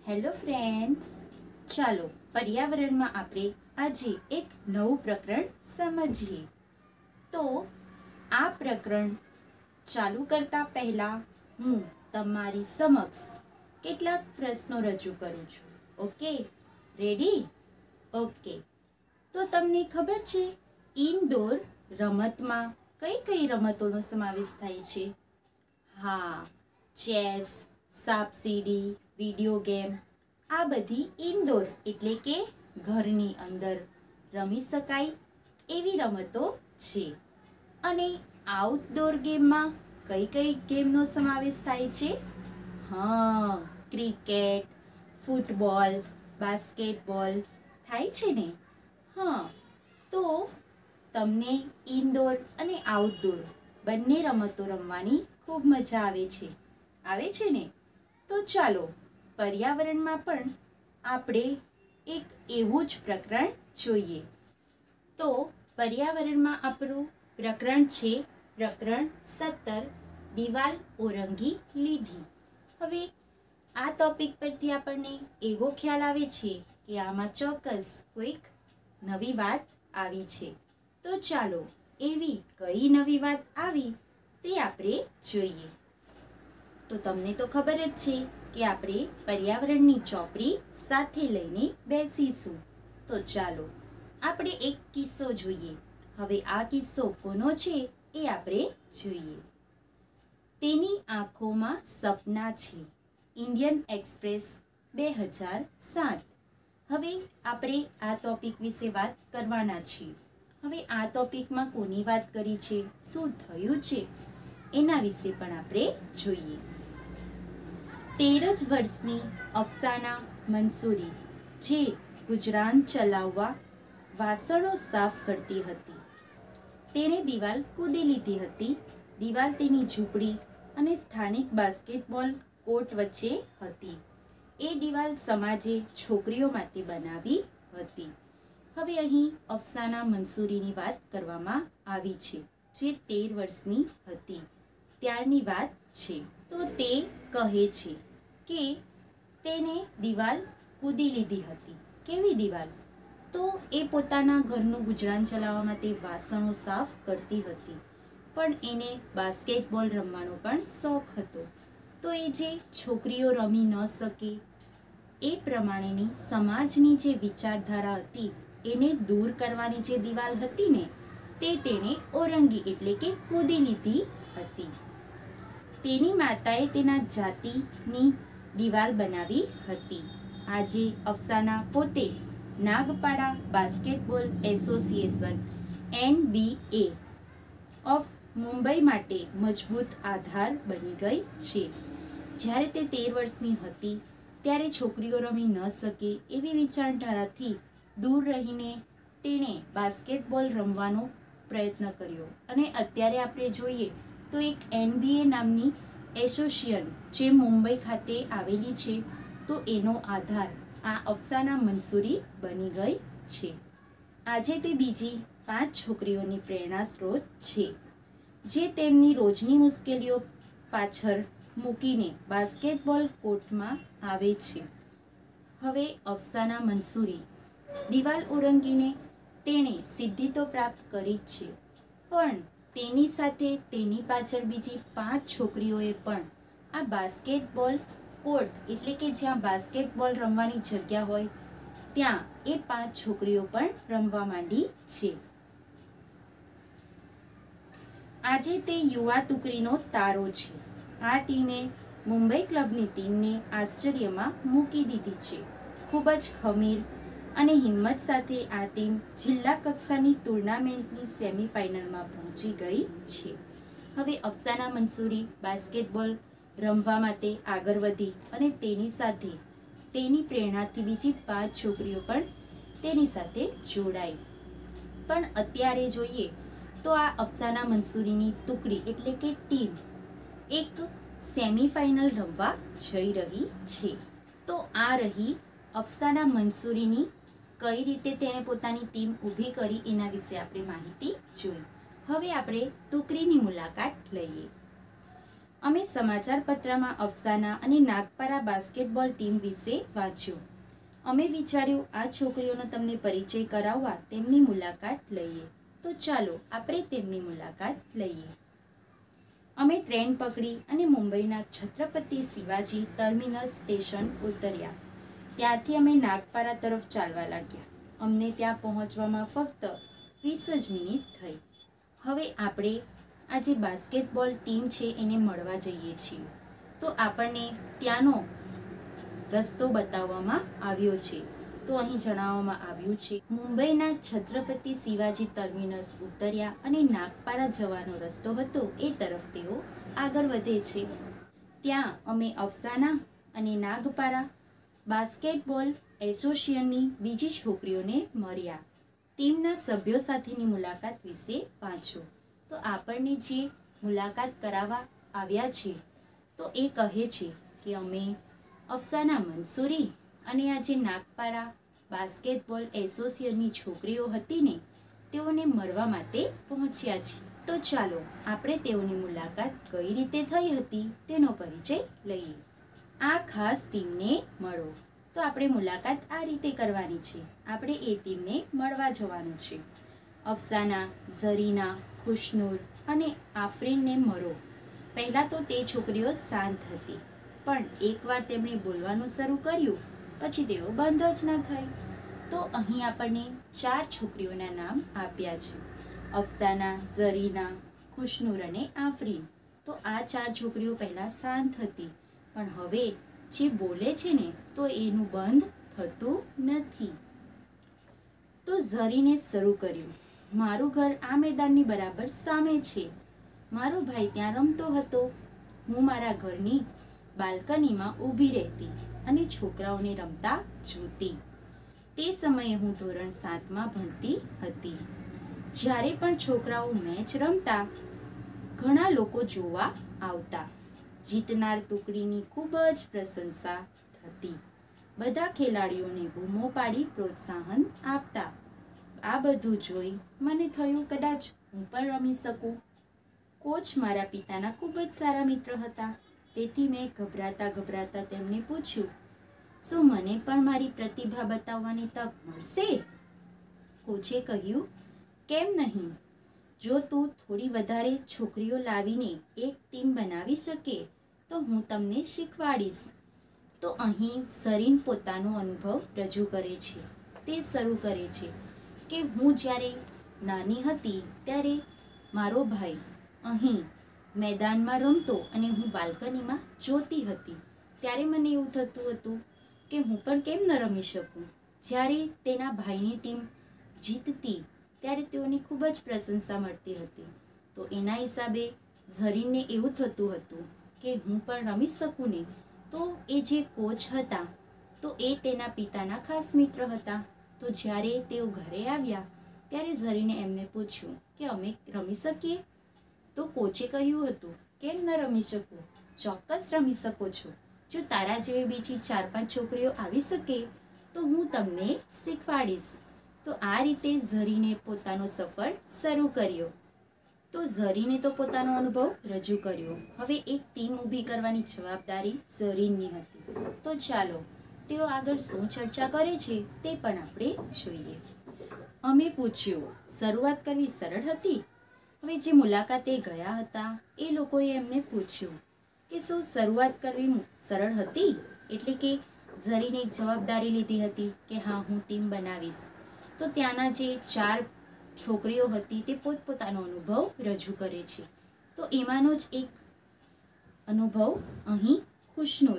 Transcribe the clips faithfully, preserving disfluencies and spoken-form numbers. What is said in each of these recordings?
Hello friends, ચાલો પર્યાવરણમાં આપણે આજે એક નવું પ્રકરણ સમજીએ. તો આ પ્રકરણ ચાલુ કરતા પહેલા હું તમારી સમક્ષ કેટલાક પ્રશ્નો રજૂ કરું છું. Okay, ready? ઓકે, તો તમને ખબર છે ઇન્ડોર રમતમાં કઈ કઈ રમતોનો સમાવેશ થાય છે? હા, ચેસ, સાપસીડી, વિડીયો ગેમ, આ બધી ઇન્ડોર એટલે કે ઘરની અંદર રમી શકાય એવી રમતો છે. અને આઉટડોર ગેમમાં કઈ કઈ ગેમનો સમાવેશ થાય છે? હા, ક્રિકેટ, ફૂટબોલ, બાસ્કેટબોલ થાય છે ને? હા, તો તમને ઇન્ડોર અને આઉટડોર બંને રમતો રમવાની ખૂબ મજા આવે છે. આવે છે ને? તો ચાલો પર્યાવરણમાં પણ આપણે એક એવું જ પ્રકરણ જોઈએ. તો પર્યાવરણમાં આપણું પ્રકરણ છે પ્રકરણ સત્તર, દિવાલ ઓરંગી લીધી. હવે આ ટોપિક પરથી આપણને એવો ખ્યાલ આવે છે કે આમાં ચોક્કસ કોઈક નવી વાત આવી છે. તો ચાલો એવી કઈ નવી વાત આવી તે આપણે જોઈએ. તો તમને તો ખબર જ છે કે આપણે પર્યાવરણની ચોપડી સાથે લઈને બેસીશું. તો ચાલો આપણે એક કિસ્સો જોઈએ. હવે આ કિસ્સો કોનો છે એ આપણે જોઈએ. તેની આંખોમાં સપના છે, ઇન્ડિયન એક્સપ્રેસ, બે હજાર સાત. હવે આપણે આ ટોપિક વિશે વાત કરવાના છીએ. હવે આ ટોપિકમાં કોની વાત કરી છે, શું થયું છે એના વિશે પણ આપણે જોઈએ. તેર જ વર્ષની અફસાના મંસૂરી જે ગુજરાન ચલાવવા વાસણો સાફ કરતી હતી. તેણે દિવાલ કૂદી લીધી હતી. દિવાલ તેની ઝૂંપડી અને સ્થાનિક બાસ્કેટબોલ કોર્ટ વચ્ચે હતી. એ દિવાલ સમાજે છોકરીઓ માટે બનાવી હતી. હવે અહીં અફસાના મંસૂરીની વાત કરવામાં આવી છે, જે તેર વર્ષની હતી ત્યારની વાત છે. તો તે કહે છે કે તેને દિવાલ કૂદી લીધી હતી. કેવી દિવાલ? તો એ પોતાના ઘરનું ગુજરાન ચલાવવા માટે વાસણો સાફ કરતી હતી, પણ એને બાસ્કેટબોલ રમવાનો પણ શોખ હતો. તો એ જે છોકરીઓ રમી ન શકે એ પ્રમાણેની સમાજની જે વિચારધારા હતી એને દૂર કરવાની જે દિવાલ હતી ને તે તેણે ઓરંગી એટલે કે કૂદી લીધી હતી. તેની માતાએ તેના જાતિની દિવાલ બનાવી હતી. આજે અફસાના પોતે Nagpada basketball association N B A of Mumbai માટે મજબૂત આધાર બની ગઈ છે. જ્યારે તે તેર વર્ષની હતી ત્યારે છોકરીઓ રમી ન શકે એવી વિચારધારાથી દૂર રહીને તેણે બાસ્કેટબોલ રમવાનો પ્રયત્ન કર્યો. અને અત્યારે આપણે જોઈએ તો એક એન બી એ નામની એસોસિએશન જે મુંબઈ ખાતે આવેલી છે, તો એનો આધાર આ અફસાના મંસૂરી બની ગઈ છે. આજે તે બીજી પાંચ છોકરીઓની પ્રેરણા સ્ત્રોત છે, જે તેમની રોજની મુશ્કેલીઓ પાછળ મૂકીને બાસ્કેટબોલ કોર્ટમાં આવે છે. હવે અફસાના મંસૂરી દિવાલ ઓરંગીને તેણે સિદ્ધિ તો પ્રાપ્ત કરી જ છે, પણ તેની સાથે તેની પાછળ બીજી પાંચ છોકરીઓએ પણ આ બાસ્કેટબોલ કોર્ટ એટલે કે જ્યાં બાસ્કેટબોલ રમવાની જગ્યા હોય ત્યાં એ પાંચ છોકરીઓ પણ રમવા માંડી છે. આજે તે યુવા ટુકડીનો તારો છે. આ ટીમે મુંબઈ ક્લબની ટીમને આશ્ચર્યમાં મૂકી દીધી છે. ખૂબ જ ખમીર અને હિંમત સાથે આ ટીમ જિલ્લા કક્ષાની ટુર્નામેન્ટની સેમીફાઇનલમાં પહોંચી ગઈ છે. હવે અફસાના મંસૂરી બાસ્કેટબોલ રમવા માટે આગળ વધી અને તેની સાથે તેની પ્રેરણાથી બીજી પાંચ છોકરીઓ પણ તેની સાથે જોડાઈ. પણ અત્યારે જોઈએ તો આ અફસાના મંસૂરીની ટુકડી એટલે કે ટીમ એક સેમીફાઇનલ રમવા જઈ રહી છે. તો આ રહી અફસાના મંસૂરીની કઈ રીતે તેણે પોતાની ટીમ ઊભી કરી એના વિશે આપણે માહિતી જોઈ. હવે આપણે ટુકડીની મુલાકાત લઈએ. અમે સમાચાર પત્રમાં અફસાના અને નાગપારા બાસ્કેટબોલ ટીમ વિશે વાંચ્યું. અમે વિચાર્યું આ છોકરીઓનો તમને પરિચય કરાવવા તેમની મુલાકાત લઈએ. તો ચાલો આપણે તેમની મુલાકાત લઈએ. અમે ટ્રેન પકડી અને મુંબઈના છત્રપતિ શિવાજી ટર્મિનસ સ્ટેશન ઉતર્યા. ત્યાંથી અમે નાગપારા તરફ ચાલવા લાગ્યા. અમને ત્યાં પહોંચવામાં ફક્ત વીસ જ મિનિટ થઈ. હવે આપણે આ જે બાસ્કેટબોલ ટીમ છે એને મળવા જઈએ છીએ. તો આપણને ત્યાંનો રસ્તો બતાવવામાં આવ્યો છે. તો અહીં જણાવવામાં આવ્યું છે, મુંબઈના છત્રપતિ શિવાજી ટર્મિનસ ઉતર્યા અને નાગપારા જવાનો રસ્તો હતો એ તરફ તેઓ આગળ વધે છે. ત્યાં અમે અફસાના અને નાગપારા બાસ્કેટબોલ એસોસિએશનની બીજી છોકરીઓને મળ્યા. ટીમના સભ્યો સાથેની મુલાકાત વિશે વાંચ્યું. તો આપણને જે મુલાકાત કરાવવા આવ્યા છે તો એ કહે છે કે અમે અફસાના મંસૂરી અને આ જે નાગપારા બાસ્કેટબોલ એસોસિએશનની છોકરીઓ હતી ને તેઓને મળવા માટે પહોંચ્યા છે. તો ચાલો આપણે તેઓની મુલાકાત કઈ રીતે થઈ હતી તેનો પરિચય લઈએ. આ ખાસ ટીમને મળો. તો આપણે મુલાકાત આ રીતે કરવાની છે. આપણે એ ટીમને મળવા જવાનું છે. અફસાના, ઝરીના, ખુશનૂર અને આફરીનને મળો. પહેલાં તો તે છોકરીઓ શાંત હતી, પણ એકવાર તેમણે બોલવાનું શરૂ કર્યું પછી તેઓ બંધ જ ન થઈ. તો અહીં આપણને ચાર છોકરીઓના નામ આપ્યા છે, અફસાના, ઝરીના, ખુશનૂર અને આફરીન. તો આ ચાર છોકરીઓ પહેલાં શાંત હતી, પણ હવે જે બોલે છે ને તો એનું બંધ થતું નથી. તો ઝરીને શરૂ કર્યું, મારું ઘર આ મેદાનની બરાબર સામે છે. મારો ભાઈ ત્યાં રમતો હતો. હું મારા ઘરની બાલ્કનીમાં ઊભી રહેતી અને છોકરાઓને રમતા જોતી. તે સમયે હું ધોરણ સાતમાં ભણતી હતી. જ્યારે પણ છોકરાઓ મેચ રમતા ઘણા લોકો જોવા આવતા. જીતનાર ટુકડીની ખૂબ જ પ્રશંસા થતી. બધા ખેલાડીઓને બૂમો પાડી પ્રોત્સાહન આપતા. આ બધું જોઈ મને થયું કદાચ હું પણ રમી શકું. કોચ મારા પિતાના ખૂબ જ સારા મિત્ર હતા. તેથી મેં ગભરાતા ગભરાતા તેમને પૂછ્યું, શું મને પણ મારી પ્રતિભા બતાવવાની તક મળશે? કોચે કહ્યું, કેમ નહીં? જો તું થોડી વધારે છોકરીઓ લાવીને એક ટીમ બનાવી શકે તો હું તમને શીખવાડીશ. તો અહીં ઝરીન પોતાનો અનુભવ રજૂ કરે છે. તે શરૂ કરે છે કે હું જ્યારે નાની હતી ત્યારે મારો ભાઈ અહીં મેદાનમાં રમતો અને હું બાલ્કનીમાં જોતી હતી. ત્યારે મને એવું થતું હતું કે હું પણ કેમ ન રમી શકું. જ્યારે તેના ભાઈની ટીમ જીતતી ત્યારે તેઓને ખૂબ જ પ્રશંસા મળતી હતી. તો એના હિસાબે ઝરીનને એવું થતું હતું કે હું પણ રમી શકું ને. તો એ જે કોચ હતા તો એ તેના પિતાના ખાસ મિત્ર હતા. તો જ્યારે તેઓ ઘરે આવ્યા ત્યારે ઝરીને એમને પૂછ્યું કે અમે રમી શકીએ? તો કોચે કહ્યું હતું, કેમ ન રમી શકું? ચોક્કસ રમી શકો છો. જો તારા જેવી બીજી ચાર પાંચ છોકરીઓ આવી શકે તો હું તમને શીખવાડીશ. તો આ રીતે ઝરીને પોતાનો સફર શરૂ કર્યો. તો ઝરીને તો પોતાનો અનુભવ રજૂ કર્યો. હવે એક ટીમ ઊભી કરવાની જવાબદારી ઝરીનની હતી. તો ચાલો તેઓ આગળ શું ચર્ચા કરે છે તે પણ આપણે જોઈએ. અમે પૂછ્યું, શરૂઆત કરવી સરળ હતી? હવે જે મુલાકાતે ગયા હતા એ લોકોએ એમને પૂછ્યું કે શું શરૂઆત કરવી સરળ હતી? એટલે કે ઝરીને એક જવાબદારી લીધી હતી કે હા હું ટીમ બનાવીશ. તો ત્યાંના જે ચાર છોકરીઓ હતી તે પોતપોતાનો અનુભવ રજૂ કરે છે. તો એમાંનો જ એક અનુભવ અહીં ખુશનૂર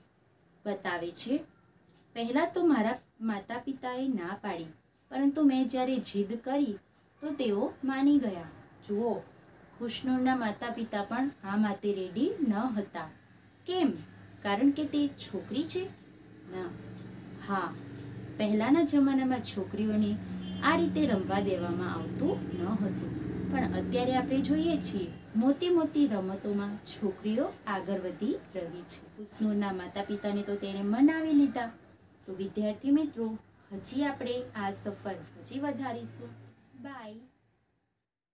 બતાવે છે. પહેલાં તો મારા માતા પિતાએ ના પાડી, પરંતુ મેં જ્યારે જીદ કરી તો તેઓ માની ગયા. જુઓ, ખુશનૂરના માતા પિતા પણ આ માટે રેડી ન હતા. કેમ? કારણ કે તે એક છોકરી છે? ના, હા, પહેલાંના જમાનામાં છોકરીઓને આ રીતે રમવા દેવામાં આવતું ન હતું. પણ અત્યારે આપણે જોઈએ છીએ મોટી મોટી રમતોમાં છોકરીઓ આગળ વધી રહી છે. ખુશનૂરના માતા પિતાને તો તેણે મનાવી લીધા. તો વિદ્યાર્થી મિત્રો, હજી આપણે આ સફર હજી વધારીશું. બાય.